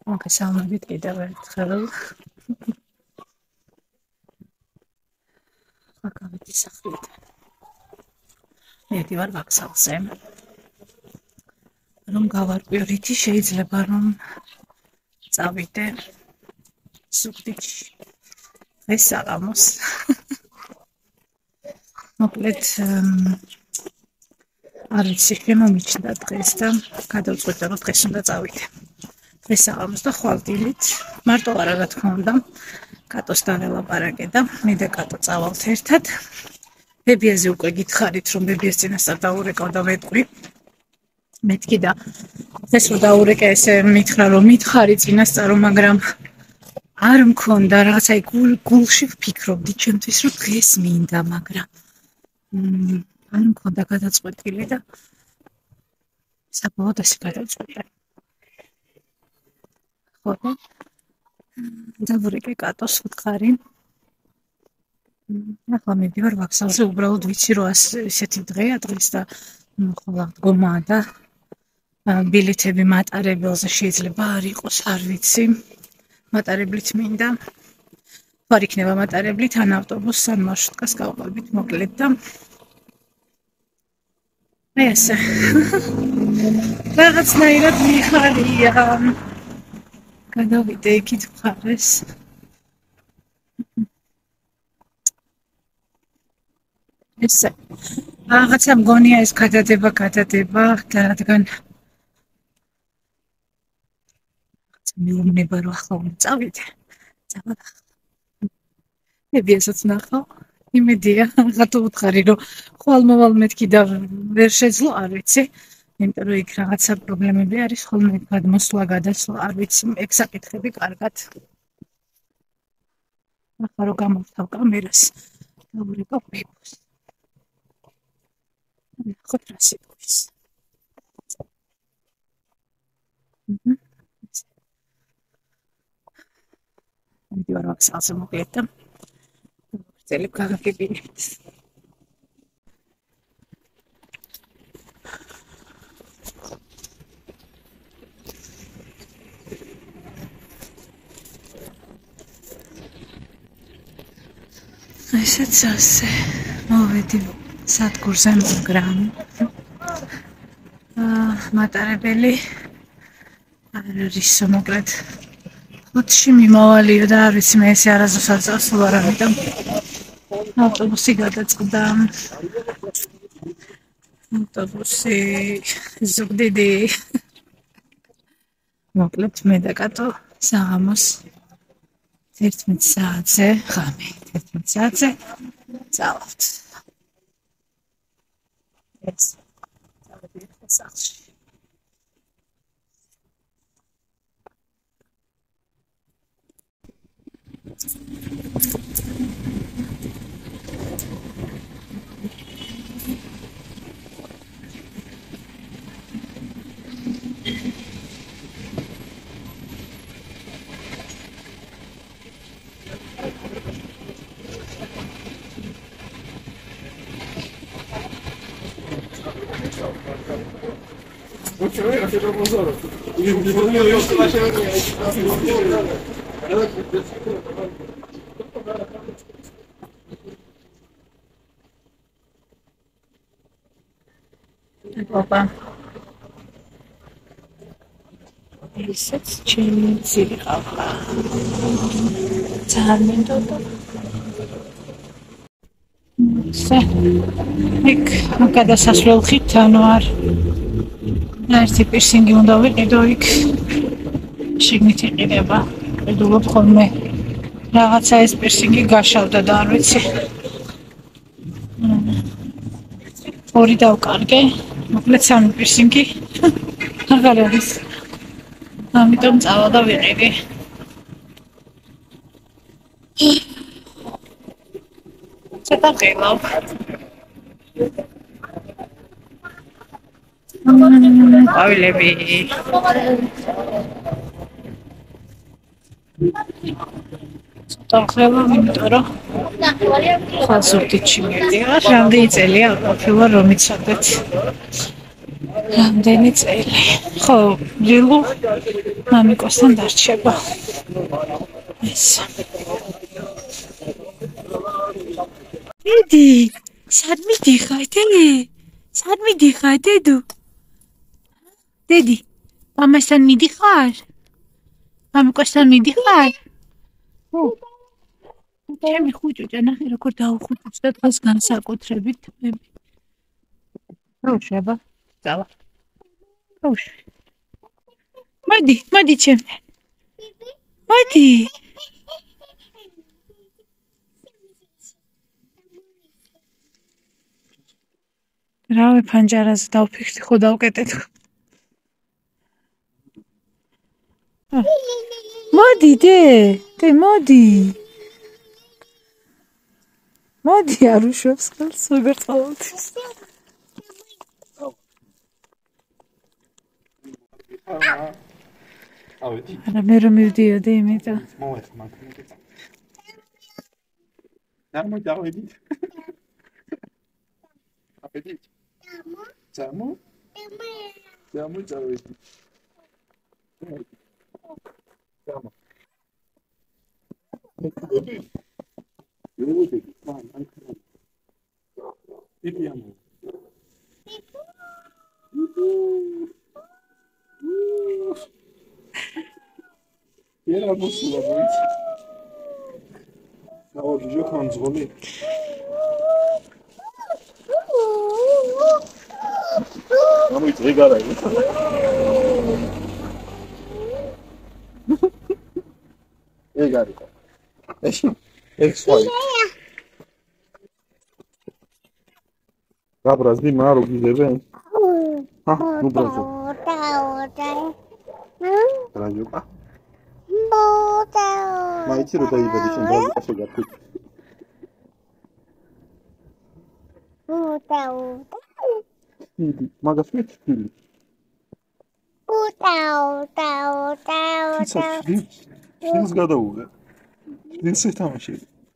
მოგესალმებით კიდევ ერთხელ. Აკავეთი სახლიდან. მივდივარ ვокзალზე. რომ გავარკვიო რითი შეიძლება რომ წავიდე სუქდიჩი. ეს საღამოს. მოკლედ არ ვიცი, შემომიჩნდა დღეს და გადავწყვიტე რომ დღეს უნდა წავიდე. დღეს საღამოს და ხვალდილით მარტო არა რა თქმა უნდა. კატოს დაველაპარაკე და მე და კატო წავალთ ერთად. ბებიაზე უკვე გითხარით რომ ბებიას წინასწარ დაურეკავ და მეტყვი. მეთქი და ეს რომ დაურეკე ესე მითხრა რომ მითხარი წინასწარო, მაგრამ არ მქონდა რაღაცა გულში ვფიქრობდი ჩემთვის რომ დღეს მინდა, მაგრამ არ მქონდა გადაწყვეტილი და საბოლოოდ ეს გადაწყვეტე. ხო და დავურეკე კატოს ვთხარი. ახლა მივდივარ ვокзалზე, უბრალოდ ვიცი რომ ესეთი დღეა დღეს და ხოლმე დგომაა და ბილეთები მატარებელზე შეიძლება არ იყოს, არ ვიცი. მატარებლით მინდა. არ იქნება მატარებლით, ან ავტობუსს, ან მარშრუტკას გავყვებით, მოკლედ და ესე. რაღაცნაირად მიხარია. გადავიდე იქით მხარეს. ესე. რაღაცა მგონია ეს გადადება და რადგან მეუბნება რომ ახლა უნდა წავიდე. ბებიასაც ნახავ. იმედია, რატო ვთხარი რომ ხვალმოვალ მეთქი და ვერ შეძლო, არ ვიცი. იმიტომ რომ იქ რაღაცა პრობლემები არის, ხოლმე გადმოსვლა, გადასვლა, არ ვიცი, ეგ საკითხები კარგად. ახლა რომ გამოვთავ კამერას, დავურეკავ ბებოს. ნახოთ რა სიტყვის. მივდივარ ვокзалზე მოკლედ და ვაგრძელებ გაგაგებინებს. ესეც ასე მოვედი სადგურზე, მაგრამ მატარებელი არ არის, მოკლედ ხუთში მიმავალიო და არ ვიცი, მე ესე არასდროს არ წავსულ ამიტომ ავტობუსი გადაწყდა. ავტობუსი ზუგდიდი. მოკლედ მე და კატო საღამოს 11 საათზე, ღამე 11 საათზე წავალთ. ეს წავედით სახლში. Papa. Ესეც ჩემი ძილი ყავდა. ძალიან მინდოდა. იქ გადასასვლელ ხიდთან ვარ. ერთი პირსინგი უნდა ვიყიდო იქ. შიგნით იყიდება. ვიდულობ ხოლმე. რაღაცა ეს პირსინგი გაშავდა და არ ვიცი. ორი დავკარგე. მოკლედ სამი პირსინგი აღარ არის. ამიტომ წავალ და ვიყიდი. ცოტა ყელავ. ყვავილები. ცოტა ყელავ, იმიტომ რომ ხალხურტიჩი მივდივარ. რამდენი წელია ყოფილა რომ იცოდეთ. რამდენი წელი. ხო, დილო მამიკოსთან დარჩება. ეს. დედი, სად მიდიხარ, დედი? სად მიდიხარ, დედო? დედი, მამასთან მიდიხარ? მამიკოსთან მიდიხარ? ხო. ჩემი ხუჭუჭა, ნახე როგორ დაუხუჭუჭდა დღეს განსაკუთრებით. როშება. წავა. როშ. მოდი ჩემი. მოდი. რავი ფანჯარაზე დავფიქრდი, ხო დავკეტეთ. მოდი, დე, მოდი. მოდი არ უშვებს ხელს, როგორ წავოდის. არა მე რომ მივდიოდი იმიტომ. Давидით. Аппетит. Цამო. Цამო დავიდით. Цамო. Итиамо. Era მოსულა მოიცი. გავაგიჟო ხანძღოლი. გამოიწ რეგარაი. რეგარი. ექსვაი. გაბრაზდი მარო გიძებენ? ნუ ბრაზო. რაჯოკა? მაიცი რო დაიბადი შენ ბრაზო გაფიქ. მაგას მეცილი. შენს გადაუღე. შენს თამაში.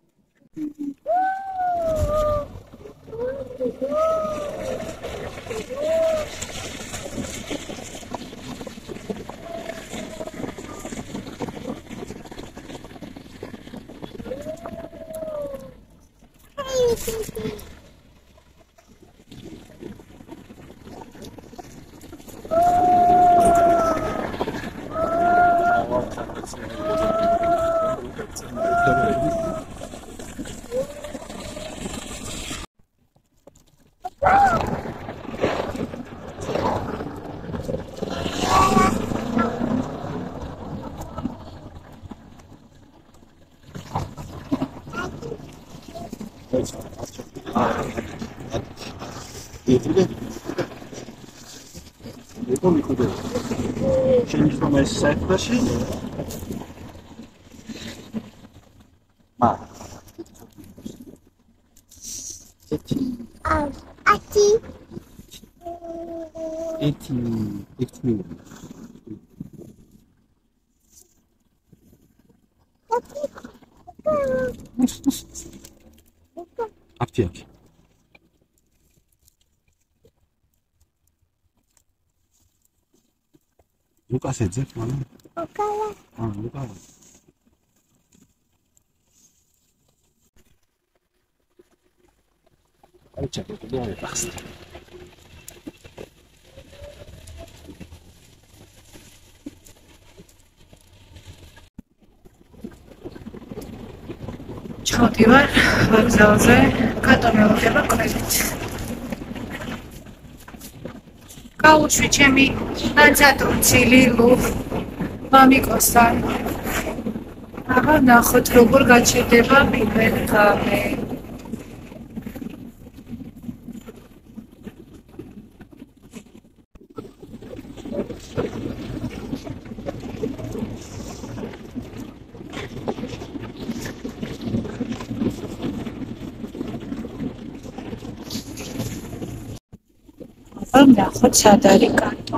Come chiude? Ce ne sono messi 7 ma Eti. Aptiak. Lucas edzep, mana? Lucas. Ai ce că nu e asta. ჩავდივარ ვокზალზე, კატონელდება კვებით. გაუშვი ჩემი ნაცადრუცი ლილუ მამიკოსთან. აღარ ნახოთ როგორ გაჩერდება პირველ ღამე. ნახოთ სად არის კანტო.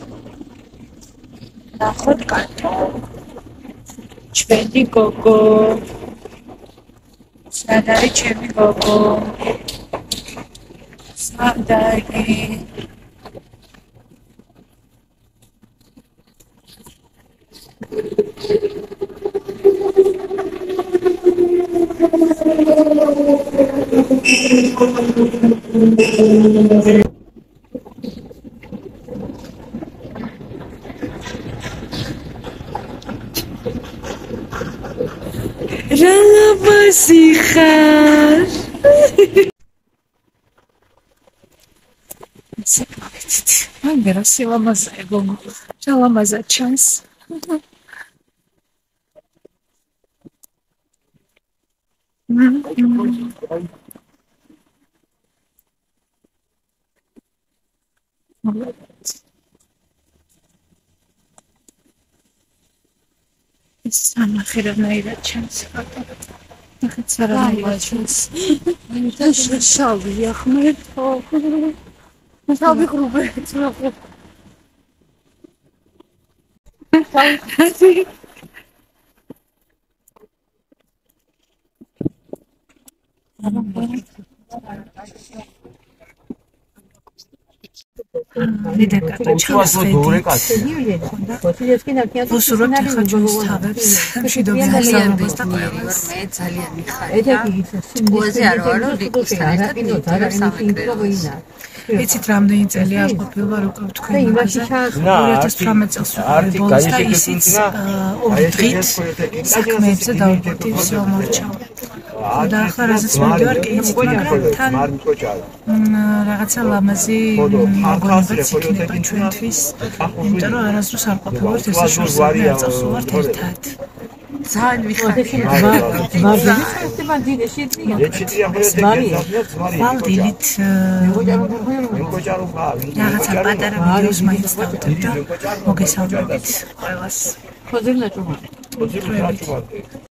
ნახოთ კანტო. ჩვენი გოგო. სად არის ჩემი გოგო. სად არის. რალაბაზი ხარ? სიყვარულით. მაგრამ სილამაზეა გოგო. რალამაზა ჩანს. სამახერანაირად ჩანს ხატა. ნახეთ სარანაირად ჩანს. და შავია ხმერთო. შავი ღრუბეც ნახე. მიდეკატო ჩანს ვუსურვებთ ახლა ჩვენს თავებს მშვიდობიან გასაუბრებას და ყველას მე ძალიან მიხარია გოზე არ ვარო რიკუსთან ერთად მივიდივარ სამეგრელოს იცით რამდენი წელი არ ყოფილა როგორ თქვენ იმაზე 2018 წელს ბოლოს და ისიც ორი დღით საქმეებზე დავუკვირდი всё მორჩა და ახლა რასაც მივიდივარ კი იცით მაგრამ თან რაღაცა ლამაზი მოგონება იქნება ჩვენთვის იმიტომ რომ არასდროს არ ყოფილვართ ესე შორსები არ წავსულვართ ერთად ძალიან მიხარია ვალდილით რაღაცა პატარა ვიდეოს მაინც დავდებ და მოგესალმებით ყველას ხოზერნა ჭუმარი